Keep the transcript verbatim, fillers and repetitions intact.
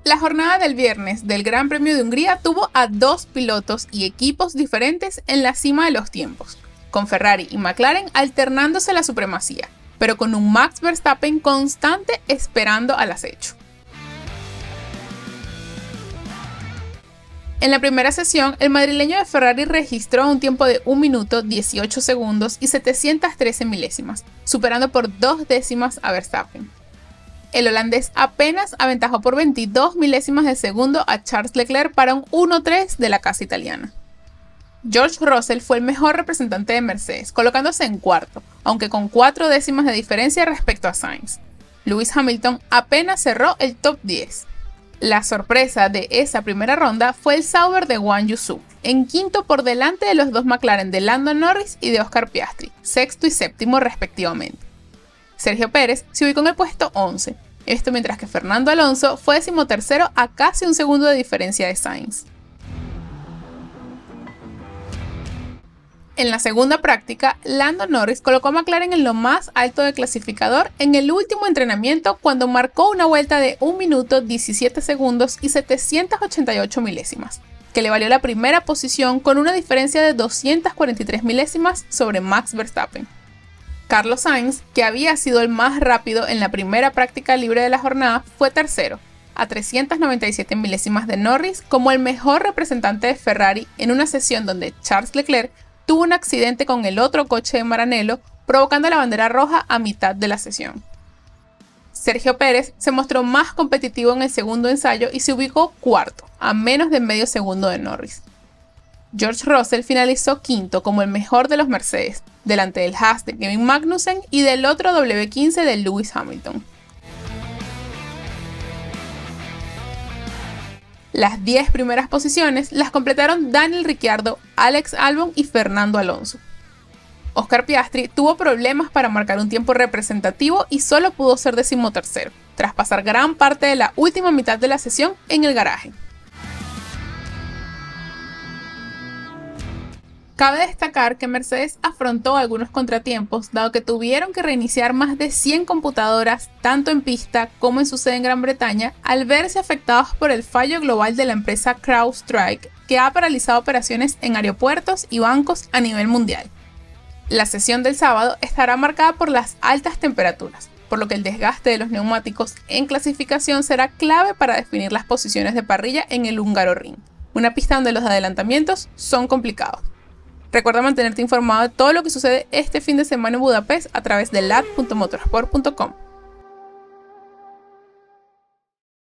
La jornada del viernes del Gran Premio de Hungría tuvo a dos pilotos y equipos diferentes en la cima de los tiempos, con Ferrari y McLaren alternándose la supremacía, pero con un Max Verstappen constante esperando al acecho. En la primera sesión, el madrileño de Ferrari registró un tiempo de un minuto dieciocho segundos y setecientas trece milésimas, superando por dos décimas a Verstappen. El holandés apenas aventajó por veintidós milésimas de segundo a Charles Leclerc para un uno tres de la casa italiana. George Russell fue el mejor representante de Mercedes, colocándose en cuarto, aunque con cuatro décimas de diferencia respecto a Sainz. Lewis Hamilton apenas cerró el top diez. La sorpresa de esa primera ronda fue el Sauber de Guan Yu Zhou, en quinto por delante de los dos McLaren de Lando Norris y de Oscar Piastri, sexto y séptimo respectivamente. Sergio Pérez se ubicó en el puesto once, esto mientras que Fernando Alonso fue decimotercero a casi un segundo de diferencia de Sainz. En la segunda práctica, Lando Norris colocó a McLaren en lo más alto del clasificador en el último entrenamiento cuando marcó una vuelta de un minuto diecisiete segundos y setecientas ochenta y ocho milésimas, que le valió la primera posición con una diferencia de doscientas cuarenta y tres milésimas sobre Max Verstappen. Carlos Sainz, que había sido el más rápido en la primera práctica libre de la jornada, fue tercero, a trescientas noventa y siete milésimas de Norris, como el mejor representante de Ferrari en una sesión donde Charles Leclerc tuvo un accidente con el otro coche de Maranello, provocando la bandera roja a mitad de la sesión. Sergio Pérez se mostró más competitivo en el segundo ensayo y se ubicó cuarto, a menos de medio segundo de Norris. George Russell finalizó quinto como el mejor de los Mercedes, delante del Haas de Kevin Magnussen y del otro W quince de Lewis Hamilton. Las diez primeras posiciones las completaron Daniel Ricciardo, Alex Albon y Fernando Alonso. Oscar Piastri tuvo problemas para marcar un tiempo representativo y solo pudo ser decimotercero, tras pasar gran parte de la última mitad de la sesión en el garaje. Cabe destacar que Mercedes afrontó algunos contratiempos, dado que tuvieron que reiniciar más de cien computadoras, tanto en pista como en su sede en Gran Bretaña, al verse afectados por el fallo global de la empresa CrowdStrike, que ha paralizado operaciones en aeropuertos y bancos a nivel mundial. La sesión del sábado estará marcada por las altas temperaturas, por lo que el desgaste de los neumáticos en clasificación será clave para definir las posiciones de parrilla en el Hungaroring, una pista donde los adelantamientos son complicados. Recuerda mantenerte informado de todo lo que sucede este fin de semana en Budapest a través de lat punto motorsport punto com.